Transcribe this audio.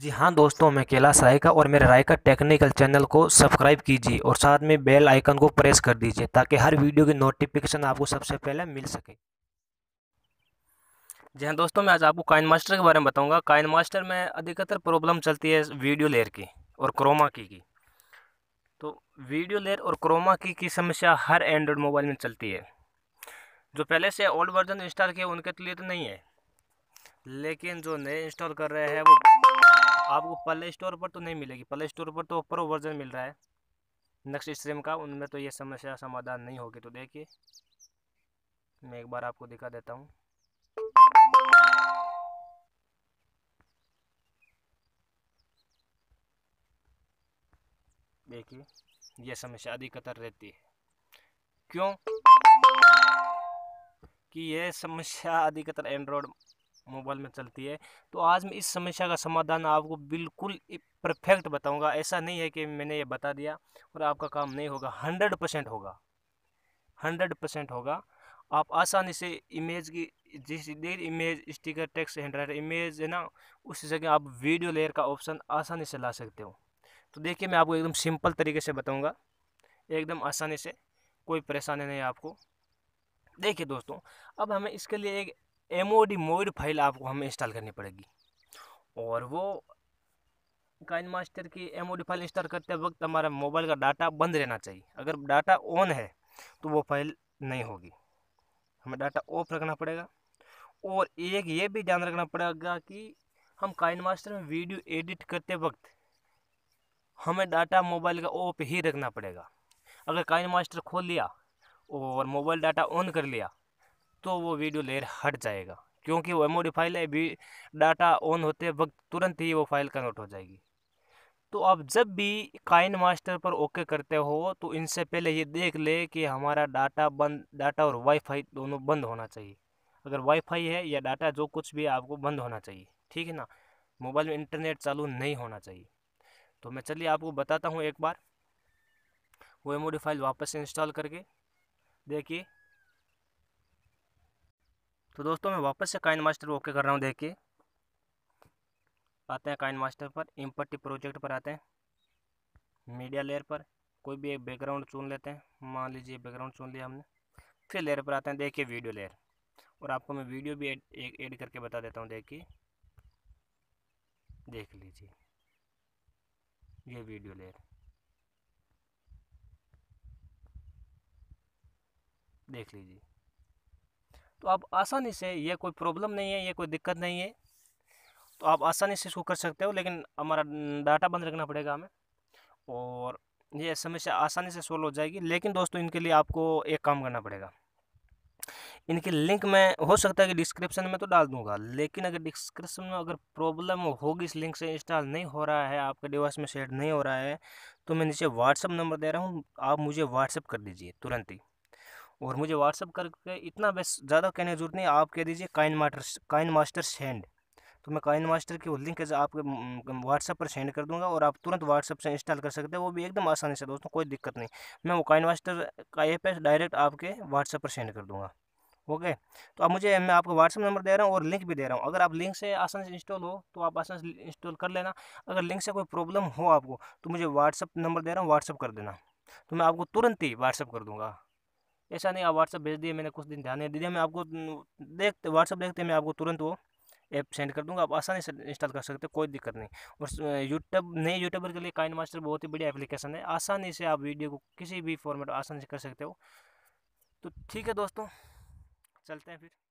जी हाँ दोस्तों, मैं कैलाश राय का और मेरे राय का टेक्निकल चैनल को सब्सक्राइब कीजिए और साथ में बेल आइकन को प्रेस कर दीजिए ताकि हर वीडियो की नोटिफिकेशन आपको सबसे पहले मिल सके। जी हाँ दोस्तों, मैं आज आपको काइन मास्टर के बारे में बताऊंगा। काइन मास्टर में अधिकतर प्रॉब्लम चलती है वीडियो लेयर की और क्रोमा की। तो वीडियो लेयर और क्रोमा की समस्या हर एंड्रॉयड मोबाइल में चलती है। जो पहले से ओल्ड वर्जन इंस्टॉल किए उनके लिए तो नहीं है, लेकिन जो नए इंस्टॉल कर रहे हैं वो आपको प्ले स्टोर पर तो नहीं मिलेगी। प्ले स्टोर पर तो प्रो वर्जन मिल रहा है नेक्स्ट स्ट्रीम का, उनमें तो ये समस्या समाधान नहीं होगी। तो देखिए, मैं एक बार आपको दिखा देता हूँ। देखिए, ये समस्या अधिकतर रहती है। क्यों कि ये समस्या अधिकतर एंड्रॉयड मोबाइल में चलती है। तो आज मैं इस समस्या का समाधान आपको बिल्कुल परफेक्ट बताऊंगा। ऐसा नहीं है कि मैंने ये बता दिया और आपका काम नहीं होगा। 100% होगा, 100% होगा। आप आसानी से इमेज की जिस देर image sticker text handwriter image है ना, उस जगह आप वीडियो लेयर का ऑप्शन आसानी से ला सकते हो। तो देखिए, मैं आपको एकदम सिंपल तरीके से बताऊंगा, एकदम आसानी से, कोई परेशानी नहीं है आपको। देखिए दोस्तों, अब हमें इसके लिए एक एमओडी मोड फाइल आपको हमें इंस्टॉल करनी पड़ेगी। और वो काइन मास्टर की एमओडी फाइल इंस्टॉल करते वक्त हमारा मोबाइल का डाटा बंद रहना चाहिए। अगर डाटा ऑन है तो वो फाइल नहीं होगी, हमें डाटा ऑफ रखना पड़ेगा। और एक ये भी ध्यान रखना पड़ेगा कि हम काइन मास्टर में वीडियो एडिट करते वक्त हमें डाटा मोबाइल का ऑफ ही रखना पड़ेगा। अगर काइन मास्टर खोल लिया और मोबाइल डाटा ऑन कर लिया तो वो वीडियो लेयर हट जाएगा, क्योंकि वो एमओडी फाइल है भी। डाटा ऑन होते वक्त तुरंत ही वो फाइल कन्वर्ट हो जाएगी। तो आप जब भी काइन मास्टर पर ओके करते हो तो इनसे पहले ये देख ले कि हमारा डाटा और वाईफाई दोनों बंद होना चाहिए। अगर वाईफाई है या डाटा जो कुछ भी है आपको बंद होना चाहिए, ठीक है ना। मोबाइल में इंटरनेट चालू नहीं होना चाहिए। तो मैं चलिए आपको बताता हूँ एक बार वो एमओडी फाइल वापस से इंस्टॉल करके। देखिए, तो दोस्तों मैं वापस से काइन मास्टर ओके कर रहा हूँ। देखिए, आते हैं काइन मास्टर पर, इम्पटी प्रोजेक्ट पर आते हैं, मीडिया लेयर पर कोई भी एक बैकग्राउंड चुन लेते हैं। मान लीजिए बैकग्राउंड चुन लिया हमने। फिर लेयर पर आते हैं, देखिए वीडियो लेयर। और आपको मैं वीडियो भी ऐड करके बता देता हूँ। देखिए, देख लीजिए, ये वीडियो लेयर, देख लीजिए। तो आप आसानी से, ये कोई प्रॉब्लम नहीं है, ये कोई दिक्कत नहीं है, तो आप आसानी से इसको कर सकते हो। लेकिन हमारा डाटा बंद रखना पड़ेगा हमें, और ये समस्या आसानी से सोल्व हो जाएगी। लेकिन दोस्तों, इनके लिए आपको एक काम करना पड़ेगा। इनकी लिंक मैं हो सकता है कि डिस्क्रिप्शन में तो डाल दूंगा, लेकिन अगर डिस्क्रिप्शन में अगर प्रॉब्लम होगी, इस लिंक से इंस्टॉल नहीं हो रहा है, आपके डिवाइस में सेट नहीं हो रहा है, तो मैं नीचे व्हाट्सअप नंबर दे रहा हूँ, आप मुझे व्हाट्सअप कर दीजिए तुरंत ही। और मुझे व्हाट्सअप करके इतना बस, ज़्यादा कहने की जरूरत नहीं, आप कह दीजिए काइन मास्टर सेंड। तो मैं काइन मास्टर की वो लिंक आपके व्हाट्सएप पर सेंड कर दूंगा और आप तुरंत व्हाट्सएप से इंस्टॉल कर सकते हैं, वो भी एकदम आसानी से दोस्तों, कोई दिक्कत नहीं। मैं वो काइन मास्टर का ऐप है, डायरेक्ट आपके व्हाट्सएप पर सेंड कर दूंगा। ओके, तो अब मुझे, मैं आपको व्हाट्सअप नंबर दे रहा हूँ और लिंक भी दे रहा हूँ। अगर आप लिंक से आसानी से इंस्टॉल हो तो आप आसानी से इंस्टॉल कर लेना। अगर लिंक से कोई प्रॉब्लम हो आपको तो मुझे व्हाट्सअप नंबर दे रहा हूँ, व्हाट्सअप कर देना, तो मैं आपको तुरंत ही व्हाट्सअप कर दूंगा। ऐसा नहीं आप व्हाट्सअप भेज दिए, मैंने कुछ दिन ध्यान नहीं दिया, मैं आपको देखते व्हाट्सअप देखते मैं आपको तुरंत वो ऐप सेंड कर दूंगा। आप आसानी से इंस्टॉल कर सकते हो, कोई दिक्कत नहीं। और यूट्यूब, नए यूट्यूबर के लिए काइन मास्टर बहुत ही बढ़िया एप्लीकेशन है। आसानी से आप वीडियो को किसी भी फॉर्मेट आसानी से कर सकते हो। तो ठीक है दोस्तों, चलते हैं फिर।